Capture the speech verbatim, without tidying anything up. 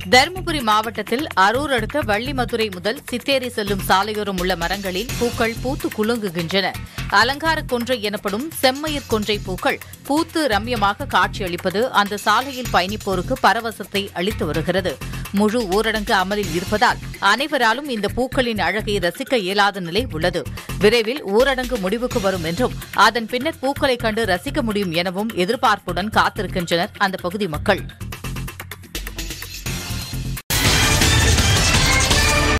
தருமபுரி மாவட்டத்தில் அரூர் அடுத்த வள்ளிமதுரை முதல் சித்தேரி செல்லும் சாலையோரம் உள்ள மரங்களில் பூக்கள் பூத்து குலுங்குகின்றன. அலங்கார கொன்றை எனப்படும் செம்மயிர் கொன்றை பூக்கள் பூத்து ரம்யமாக காட்சியளிப்பது அந்த சாலையில் பயணிப்போருக்கு பரவசத்தை அளித்து வருகிறது. முழு ஊரடங்கு அமலில் இருப்பதால் அனைவராலும் இந்த பூக்களின் அழகை ரசிக்க இயலாத நிலை உள்ளது. விரைவில் ஊரடங்கு முடிவுக்கு வரும் என்றும் அதன் பின்னர் பூக்களை கண்டு ரசிக்க முடியும் எனவும் எதிர்பார்ப்புடன் காத்திருக்கின்றனர் அந்த பகுதி மக்கள்.